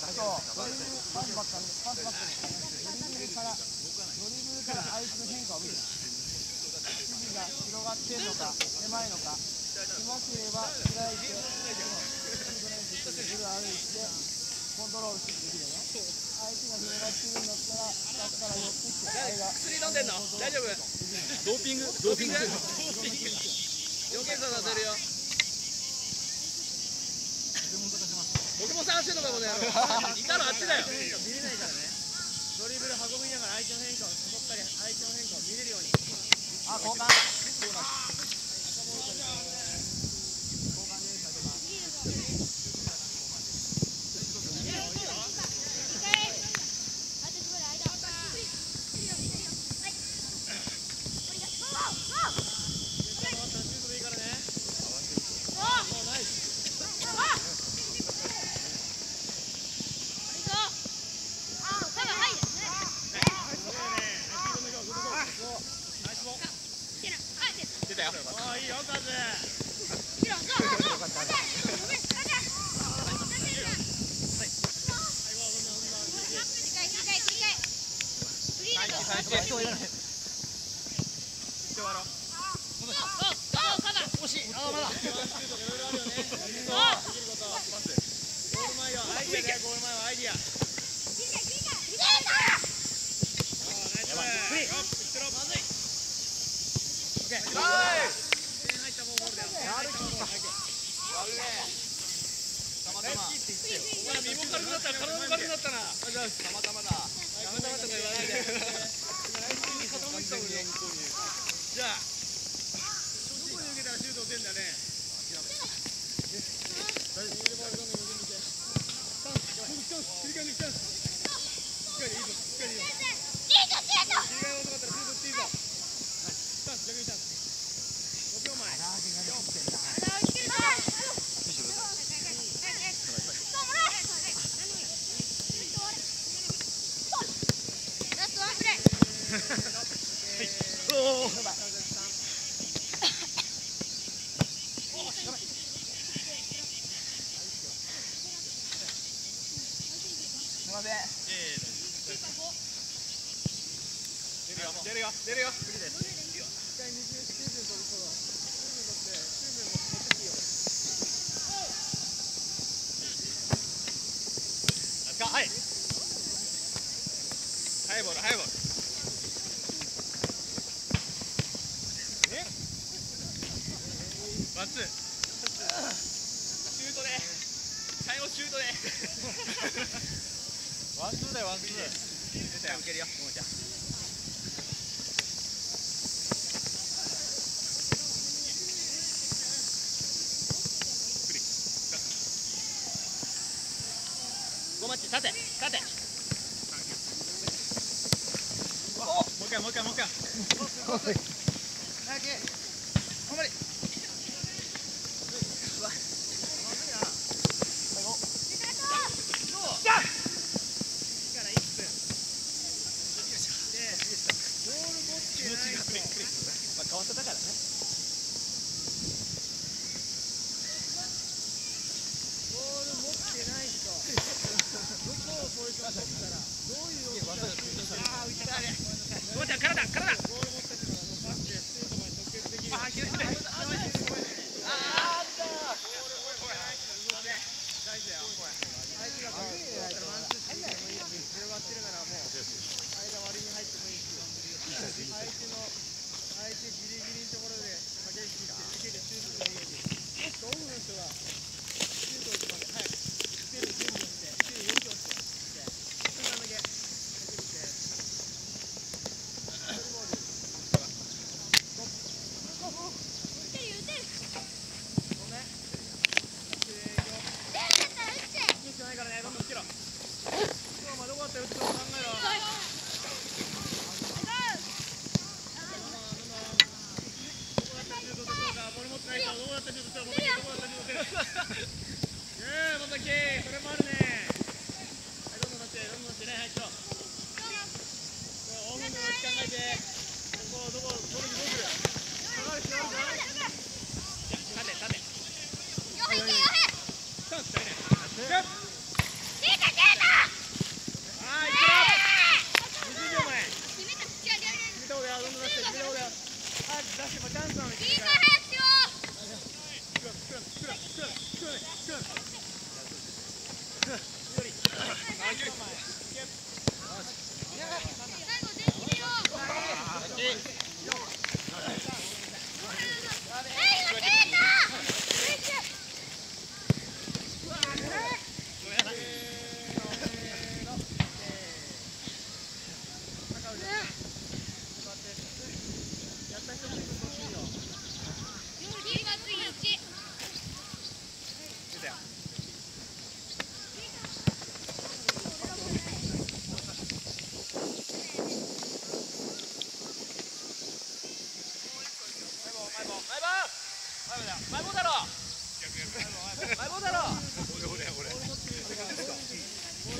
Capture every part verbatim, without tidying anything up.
パスばっかり、パスばっかり。ドリブルから、ドリブルから相手の変化を見る。指示が広がっているのか、狭いのか。狭ければ開いて、ドリブル歩いて、コントロールしてできるよね。相手が広がっているんだったら、下から寄ってきて、 薬飲んでんの？大丈夫？ドーピング？ドーピング？ドーピング？余計させるよ。僕も探してんのかこの野郎。イカのあっちだよ。見れないからね。ドリブル運びながら相手の変化を誘ったり相手の変化を見れるように。 あ、交換。 出るよ、出るよ。はい。ハイボール、ハイボール。え？ワンツー。シュートで。最後シュートで。ワンツーだよ、ワンツー。出たよ、受けるよ、ももちゃん。ごマッチ、立て、立て。もう一回、もう一回、もう一回。早く。ほんまに。うわ。最後。じゃあ。からいっぷん。で、ボール持ってないと。まあ、変わっただからね。ボール持ってないと。どこをポジション取ったらどういう動きがああ浮いたね。ごまちゃん体体ボール持ってからのパスでシュートまで直結できる。ああ、切れてる。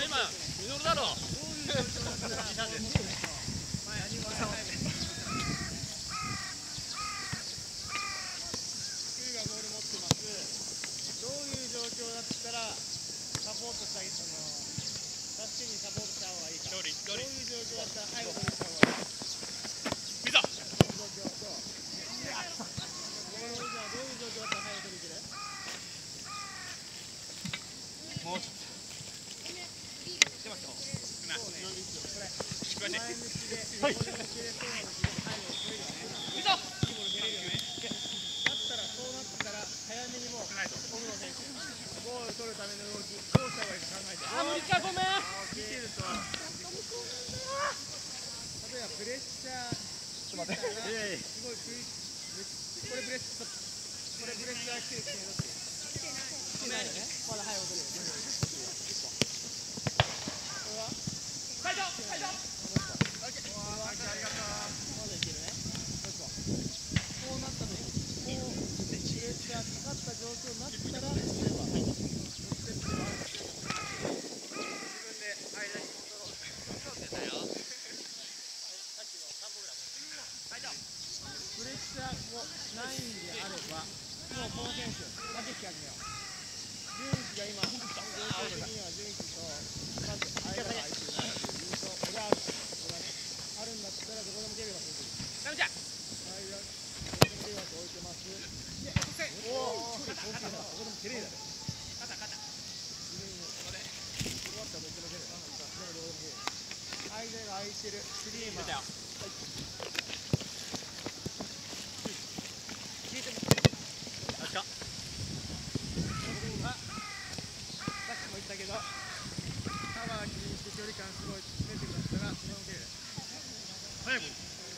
今ミノルだろ。 どういう状況だったらサポートしたい、その助けにサポートした方がいいか。どういう状況だったら背後取りした方がいいか。 見た。 この状況と。このじゃあどういう状況だったら背後取りいける？ もうちょっと。出ますよ。な。これ。前向きで横に向けれそうな時で背後取れるよね。見た。いいボール蹴れるよね。だったらそうなったら早めにもうオフの選手ゴール取るための動きどうした方がいいか考えて。 あ、無理か、ごめん。 見てると例えばプレッシャーちょっと待って、すごい食いこれプレッシャーこれプレッシャー来てるってどっち？来てないよね。まだ早く取れる。これは会長会長。 ありがとう。まだいけるね。こうなった時こうプレッシャーかかった状況になったら例えば自分で間にコントロール。プレッシャーもないんであればもうこの選手駆け引き始めよう。順位が今状況的には順位とまず間が空いてるなっていう印象があるあるんだったらどこでも蹴ればいい。 ナムちゃん。 間どこでも蹴れば置いてます。おお、ここでも蹴れるだろ。 肩肩。 終わったらどこでも蹴れる。間が空いてるスリーマン。 出たよ。 聞いてます。 あっか。 さっきも言ったけど、カバー気にして距離感すごい出てくるから、その蹴れる。早く。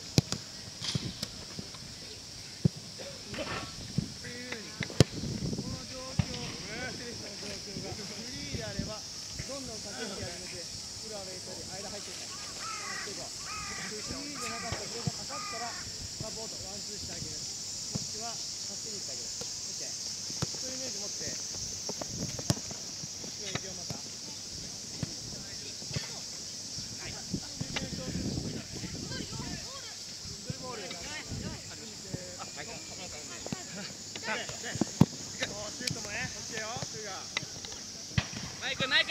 っていう風に、この状況、セレスの状況がフリーであれば、どんどん駆け引き始めて、フラーウェイトに間入っていったりしていこう。フリーじゃなかったら、それがかかったら、サポート、ワンツーしてあげる。もしくは、助けに行ってあげる。OK。そういうイメージ持って、今日行くよ、また。 マイクマイク。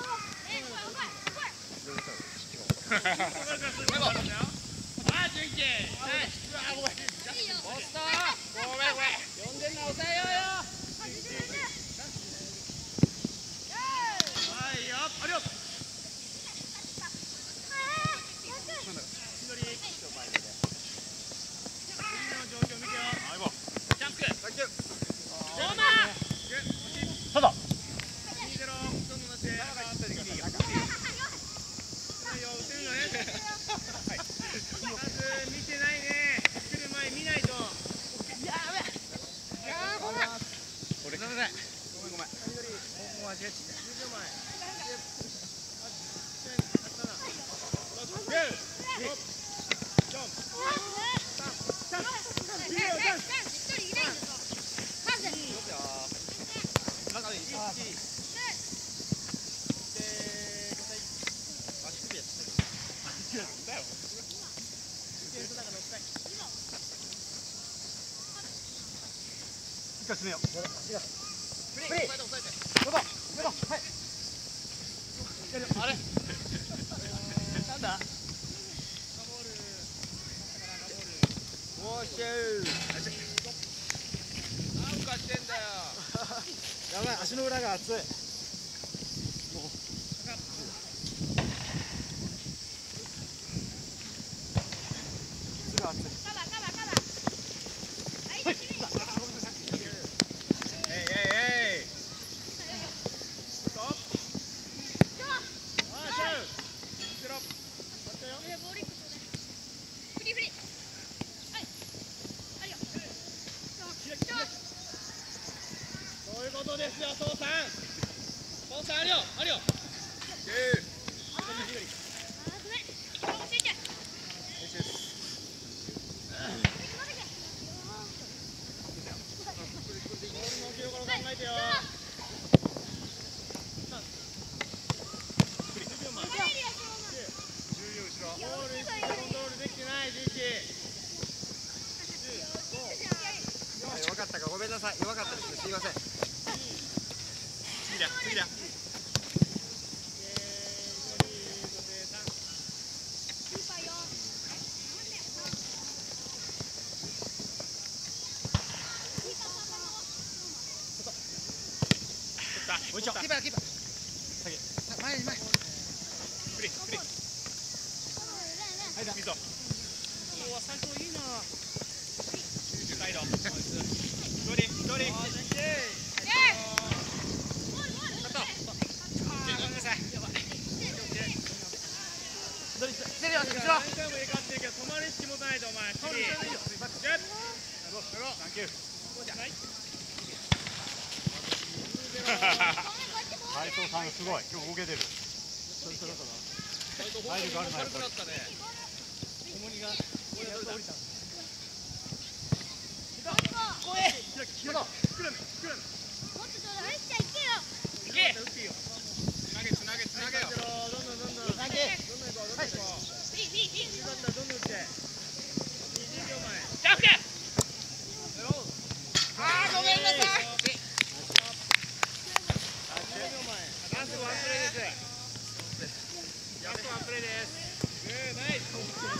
あ、準備。ごめん。ポスト。ごめんごめん。呼んでんの抑えようよ。 はいよ、ありがとう。次の状況見てよ。 ジャンプ。 どうま。 ただ。 にゼロ、どんどん出して。ないよ、打てるのね。まず見てないね。来る前見ないと。 やべ。いやーごめん。俺ごめんごめん。ごめんごめん。 何より方向間違えてた。じゅうびょうまえ。 一回進めよう。 プレイ。抑えて抑えて。 どうぞ。どうぞ。はい。あれ。なんだ。 おーしゅー。なんかしてんだよ。 やばい、足の裏が熱い。すぐ熱い。 そういうことですよ、父さん。 いじいじ弱かったかごめんなさい。弱かったですね。すいません。 次だ次だ。 おいしょ。キーパーキーパー。前に前。 フリーフリー。はいだ。水戸。おお最初いいな。サイド。一人一人。カット。ごめんなさい。やばい。 出るよ後ろ。 何回も入れ替わってるけど止まる意識持たないとお前。フリー。 サンキュー。 斉藤さんすごい今日動けてる。体力あるなやっぱり。 いけ。つなげつなげつなげよ。 どんどんどんどん。どんどん行こう。どんどん行こう。いいバッターどんどん打って。にじゅうびょうまえ。 ジャンプ。あーごめんなさい。 ラストワンプレーです。ラストワンプレーです。グーナイス。